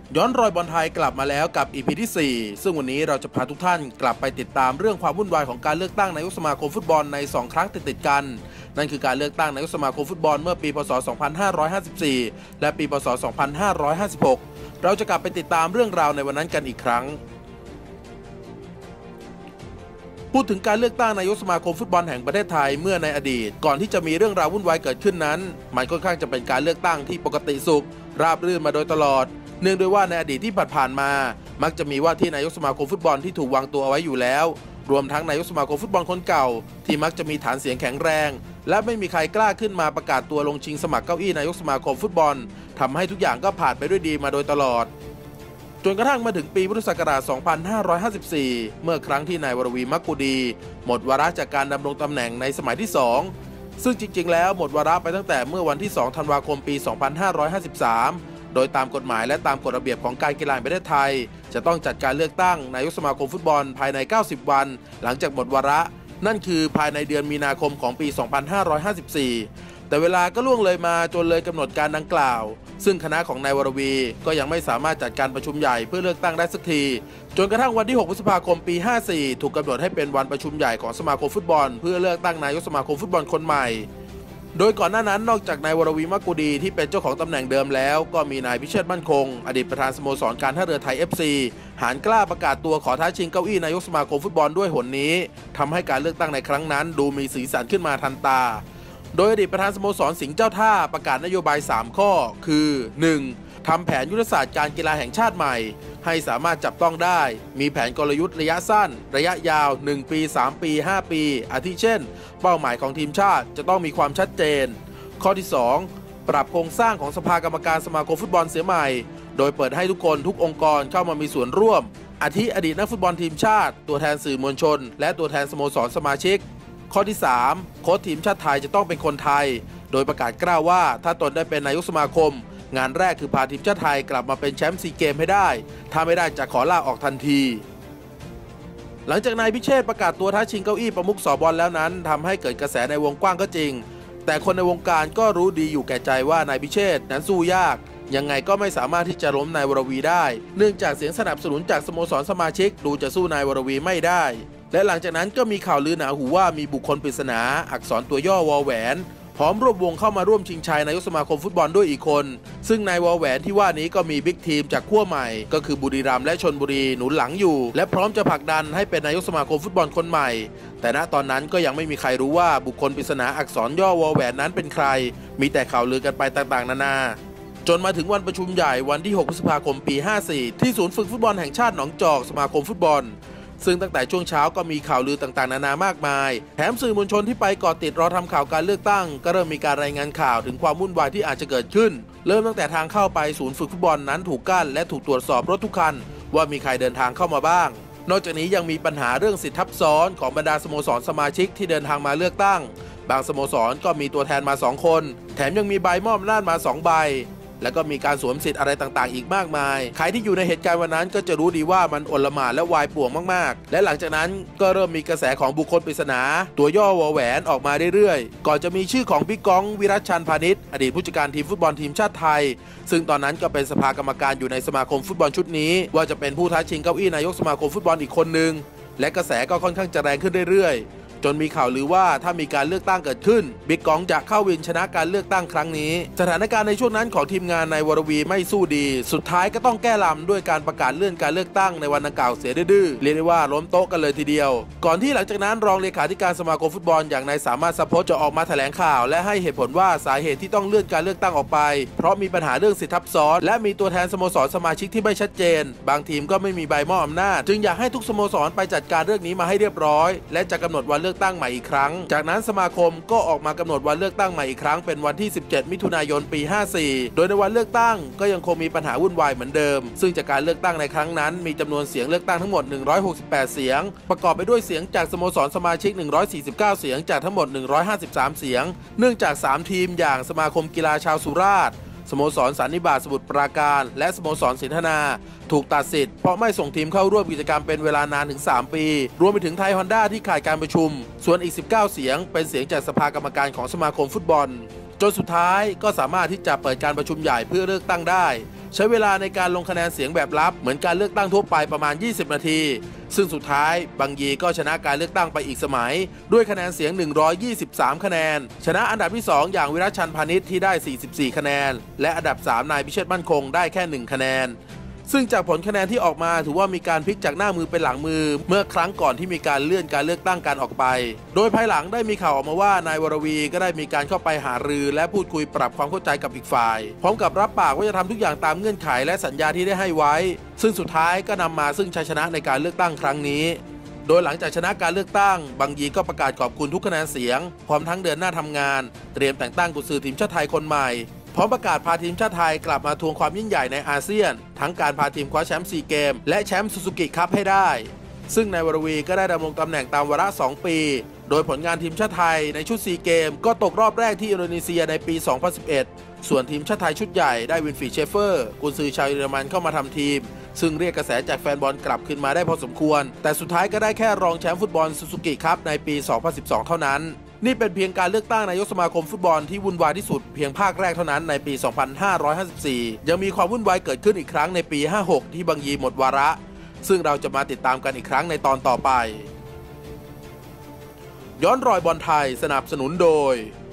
ย้อนรอยบอลไทยกลับมาแล้วกับ EP ที่ 4 ซึ่งวันนี้เราจะพาทุกท่านกลับไปติดตามเรื่องความวุ่นวายของการเลือกตั้งนายกสมาคมฟุตบอลใน 2 ครั้งติดกันนั่นคือการเลือกตั้งนายกสมาคมฟุตบอลเมื่อปีพ.ศ. 2554 และปีพ.ศ. 2556 เราจะกลับไปติดตามเรื่องราวในวันนั้นกันอีกครั้งพูดถึงการเลือกตั้งนายกสมาคมฟุตบอลแห่งประเทศไทยเมื่อในอดีตก่อนที่จะมีเรื่องราววุ่นวายเกิดขึ้นนั้นมันค่อนข้างจะเป็นการเลือกตั้งที่ปกติสุขราบรื่นมาโดยตลอดเนื่องด้วยว่าในอดีตที่ผ่านมามักจะมีว่าที่นายกสมาคมฟุตบอลที่ถูกวางตัวเอาไว้อยู่แล้วรวมทั้งนายกสมาคมฟุตบอลคนเก่าที่มักจะมีฐานเสียงแข็งแรงและไม่มีใครกล้าขึ้นมาประกาศตัวลงชิงสมัครเก้าอี้นายกสมาคมฟุตบอลทำให้ทุกอย่างก็ผ่านไปด้วยดีมาโดยตลอดจนกระทั่งมาถึงปีพุทธศักราช 2554 เมื่อครั้งที่นายวรวี มักกุดีหมดวาระจากการดำรงตำแหน่งในสมัยที่ 2ซึ่งจริงๆแล้วหมดวาระไปตั้งแต่เมื่อวันที่ 2 ธันวาคม ปี 2553 โดยตามกฎหมายและตามกฎระเบียบของการกีฬาแห่งประเทศไทยจะต้องจัดการเลือกตั้งนายกสมาคมฟุตบอลภายใน 90 วันหลังจากหมดวาระนั่นคือภายในเดือนมีนาคมของปี 2554 แต่เวลาก็ล่วงเลยมาจนเลยกำหนดการดังกล่าวซึ่งคณะของนายวรวีก็ยังไม่สามารถจัดการประชุมใหญ่เพื่อเลือกตั้งได้สักทีจนกระทั่งวันที่ 6 พฤษภาคม ปี 54 ถูกกำหนดให้เป็นวันประชุมใหญ่ของสมาคมฟุตบอลเพื่อเลือกตั้งนายกสมาคมฟุตบอลคนใหม่โดยก่อนหน้านั้นนอกจากนายวรวี มักกุดีที่เป็นเจ้าของตำแหน่งเดิมแล้วก็มีนายพิเชษฐ์มั่นคงอดีตประธานสโมสรการท่าเรือไทย FC หารกล้าประกาศตัวขอท้าชิงเก้าอี้นายกสมาคมฟุตบอลด้วยหนนี้ทำให้การเลือกตั้งในครั้งนั้นดูมีสีสันขึ้นมาทันตาโดยอดีตประธานสโมสรสิงห์เจ้าท่าประกาศนโยบาย 3 ข้อคือ 1. ทำแผนยุทธศาสตร์การกีฬาแห่งชาติใหม่ให้สามารถจับต้องได้มีแผนกลยุทธ์ระยะสั้นระยะยาว1 ปี 3 ปี 5 ปีอาทิเช่นเป้าหมายของทีมชาติจะต้องมีความชัดเจนข้อที่ 2. ปรับโครงสร้างของสภากรรมการสมาคมฟุตบอลเสียใหม่โดยเปิดให้ทุกคนทุกองค์กรเข้ามามีส่วนร่วมอาทิอดีตนักฟุตบอลทีมชาติตัวแทนสื่อมวลชนและตัวแทนสโมสรสมาชิกข้อที่ 3. โค้ชทีมชาติไทยจะต้องเป็นคนไทยโดยประกาศกล้าวว่าถ้าตนได้เป็นนายกสมาคมงานแรกคือพาทีมชาติไทยกลับมาเป็นแชมป์ซีเกมให้ได้ถ้าไม่ได้จะขอลาออกทันทีหลังจากนายพิเชษฐ์ประกาศตัวท้าชิงเก้าอี้ประมุขสบแล้วนั้นทำให้เกิดกระแสในวงกว้างก็จริงแต่คนในวงการก็รู้ดีอยู่แก่ใจว่านายพิเชษฐ์นั้นสู้ยากยังไงก็ไม่สามารถที่จะล้มนายวรวีได้เนื่องจากเสียงสนับสนุนจากสโมสรสมาชิกดูจะสู้นายวรวีไม่ได้และหลังจากนั้นก็มีข่าวลือหนาหูว่ามีบุคคลปริศนาอักษรตัวย่อวอแหวนพร้อมรวบวงเข้ามาร่วมชิงชัยนายกสมาคมฟุตบอลด้วยอีกคนซึ่งนายวอแหวนที่ว่านี้ก็มีบิ๊กทีมจากขั้วใหม่ก็คือบุรีรัมย์และชลบุรีหนุนหลังอยู่และพร้อมจะผลักดันให้เป็นนายกสมาคมฟุตบอลคนใหม่แต่ณตอนนั้นก็ยังไม่มีใครรู้ว่าบุคคลปริศนาอักษรย่อวอแหวนนั้นเป็นใครมีแต่ข่าวลือกันไปต่างๆนานาจนมาถึงวันประชุมใหญ่วันที่ 6 พฤษภาคม ปี 54 ที่ศูนย์ฝึกฟุตบอลแห่งชาติหนองจอกสมาคมฟุตบอลซึ่งตั้งแต่ช่วงเช้าก็มีข่าวลือต่างๆนานามากมายแถมสื่อมวลชนที่ไปเกาะติดรอทำข่าวการเลือกตั้งก็เริ่มมีการรายงานข่าวถึงความวุ่นวายที่อาจจะเกิดขึ้นเริ่มตั้งแต่ทางเข้าไปศูนย์ฝึกฟุตบอลนั้นถูกกั้นและถูกตรวจสอบรถทุกคันว่ามีใครเดินทางเข้ามาบ้างนอกจากนี้ยังมีปัญหาเรื่องสิทธิทับซ้อนของบรรดาสโมสรสมาชิกที่เดินทางมาเลือกตั้งบางสโมสรก็มีตัวแทนมา2 คนแถมยังมีใบมอบอำนาจมา2 ใบแล้วก็มีการสวมสิทธิ์อะไรต่างๆอีกมากมายใครที่อยู่ในเหตุการณ์วันนั้นก็จะรู้ดีว่ามันโอลหม่านและวายป่วงมากๆและหลังจากนั้นก็เริ่มมีกระแสของบุคคลปริศนาตัวย่อวอแหวนออกมาเรื่อยๆก่อนจะมีชื่อของบิ๊กก้องวิรัชชันพานิชอดีตผู้จัดการทีมฟุตบอลทีมชาติไทยซึ่งตอนนั้นก็เป็นสภากรรมการอยู่ในสมาคมฟุตบอลชุดนี้ว่าจะเป็นผู้ท้าชิงเก้าอี้นายกสมาคมฟุตบอลอีกคนนึงและกระแสก็ค่อนข้างจะแรงขึ้นเรื่อยๆจนมีข่าวลือว่าถ้ามีการเลือกตั้งเกิดขึ้นบิ๊กก้องจะเข้าวินชนะการเลือกตั้งครั้งนี้สถานการณ์ในช่วงนั้นของทีมงานนายวรวีไม่สู้ดีสุดท้ายก็ต้องแก้ลำด้วยการประกาศเลื่อนการเลือกตั้งในวันดังกล่าวเสียดื้อเรียกได้ว่าล้มโต๊ะกันเลยทีเดียวก่อนที่หลังจากนั้นรองเลขาธิการสมาคมฟุตบอลอย่างนายสามารถสะพจน์จะออกมาแถลงข่าวและให้เหตุผลว่าสาเหตุที่ต้องเลื่อนการเลือกตั้งออกไปเพราะมีปัญหาเรื่องสิทธิทับซ้อนและมีตัวแทนสโมสรสมาชิกที่ไม่ชัดเจนบางทีมก็ไม่มีใบมอบอำนาจจึงอยากให้ทุกสโมสรไปจัดการเรื่องนี้มาให้เรียบร้อยและจะกำหนดวันเลือกตั้งใหม่อีกครั้งจากนั้นสมาคมก็ออกมากำหนดวันเลือกตั้งใหม่อีกครั้งเป็นวันที่ 17 มิถุนายน ปี 54 โดยในวันเลือกตั้งก็ยังคงมีปัญหาวุ่นวายเหมือนเดิมซึ่งจากการเลือกตั้งในครั้งนั้นมีจำนวนเสียงเลือกตั้งทั้งหมด 168 เสียงประกอบไปด้วยเสียงจากสโมสรสมาชิก 149 เสียงจากทั้งหมด 153 เสียงเนื่องจาก 3 ทีมอย่างสมาคมกีฬาชาวสุราษฎร์สโมสรสันนิบาตสมุทรปราการและสโมสรสินธนาถูกตัดสิทธิ์เพราะไม่ส่งทีมเข้าร่วมกิจกรรมเป็นเวลานานถึง3 ปีรวมไปถึงไทยฮอนด้าที่ขาดการประชุมส่วนอีก19 เสียงเป็นเสียงจากสภากรรมการของสมาคมฟุตบอลจนสุดท้ายก็สามารถที่จะเปิดการประชุมใหญ่เพื่อเลือกตั้งได้ใช้เวลาในการลงคะแนนเสียงแบบลับเหมือนการเลือกตั้งทั่วไปประมาณ20นาทีซึ่งสุดท้ายบังยีก็ชนะการเลือกตั้งไปอีกสมัยด้วยคะแนนเสียง123คะแนนชนะอันดับที่2อย่างวิรัชชันพานิชที่ได้44คะแนนและอันดับ3นายพิเชษฐ์มั่นคงได้แค่1คะแนนซึ่งจากผลคะแนนที่ออกมาถือว่ามีการพลิกจากหน้ามือเป็นหลังมือเมื่อครั้งก่อนที่มีการเลื่อนการเลือกตั้งการออกไปโดยภายหลังได้มีข่าวออกมาว่านายวรวีก็ได้มีการเข้าไปหารือและพูดคุยปรับความเข้าใจกับอีกฝ่ายพร้อมกับรับปากว่าจะทำทุกอย่างตามเงื่อนไขและสัญญาที่ได้ให้ไว้ซึ่งสุดท้ายก็นำมาซึ่งชัยชนะในการเลือกตั้งครั้งนี้โดยหลังจากชนะการเลือกตั้งบังยีก็ประกาศขอบคุณทุกคะแนนเสียงพร้อมทั้งเดินหน้าทำงานเตรียมแต่งตั้งกุญซือทีมชาติไทยคนใหม่พร้อมประกาศพาทีมชาติไทยกลับมาทวงความยิ่งใหญ่ในอาเซียนทั้งการพาทีมคว้าแชมป์4เกมและแชมป์ซูซูกิคัพให้ได้ซึ่งนายวรวีก็ได้ดำรงตำแหน่งตามวาระ2ปีโดยผลงานทีมชาติไทยในชุด4เกมก็ตกรอบแรกที่อินโดนีเซียในปี 2011 ส่วนทีมชาติไทยชุดใหญ่ได้วินฟรีด เชฟเฟอร์กุนซือชาวเยอรมันเข้ามาทำทีมซึ่งเรียกกระแสจากแฟนบอลกลับคืนมาได้พอสมควรแต่สุดท้ายก็ได้แค่รองแชมป์ฟุตบอลซูซูกิคัพในปี 2012 เท่านั้นนี่เป็นเพียงการเลือกตั้งนายกสมาคมฟุตบอลที่วุ่นวายที่สุดเพียงภาคแรกเท่านั้นในปี 2554 ยังมีความวุ่นวายเกิดขึ้นอีกครั้งในปี 56 ที่บังยีหมดวาระซึ่งเราจะมาติดตามกันอีกครั้งในตอนต่อไปย้อนรอยบอลไทยสนับสนุนโดย